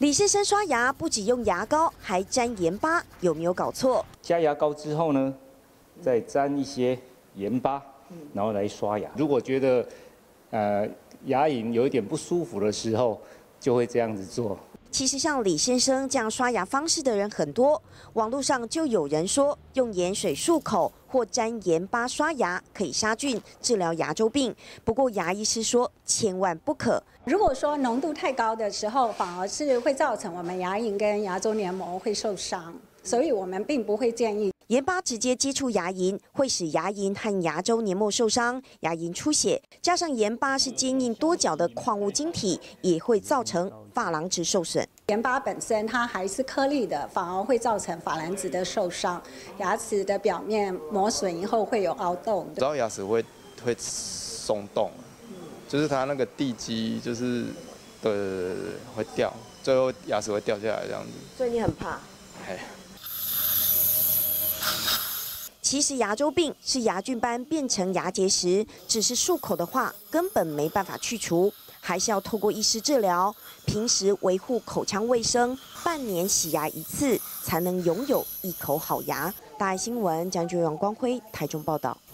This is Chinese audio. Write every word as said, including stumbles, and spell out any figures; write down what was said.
李先生刷牙不只用牙膏，还沾盐巴，有没有搞错？ 加牙膏之后呢，再沾一些盐巴，然后来刷牙。如果觉得呃牙龈有一点不舒服的时候，就会这样子做。 其实像李先生这样刷牙方式的人很多，网络上就有人说用盐水漱口或沾盐巴刷牙可以杀菌治疗牙周病。不过牙医师说千万不可。 如果说浓度太高的时候，反而是会造成我们牙龈跟牙周黏膜会受伤，所以我们并不会建议。 盐巴直接接触牙龈，会使牙龈和牙周黏膜受伤，牙龈出血。加上盐巴是坚硬多角的矿物晶体，也会造成珐琅质受损。 盐巴本身它还是颗粒的，反而会造成珐琅质的受伤，牙齿的表面磨损以后会有凹洞。 然后牙齿会会松动，就是它那个地基就是对对对对会掉，最后牙齿会掉下来这样子。 所以你很怕？ 哎。 其实牙周病是牙菌斑变成牙结石，只是漱口的话根本没办法去除，还是要透过医师治疗，平时维护口腔卫生，半年洗牙一次，才能拥有一口好牙。大爱新闻，蒋俊阳、光辉台中报道。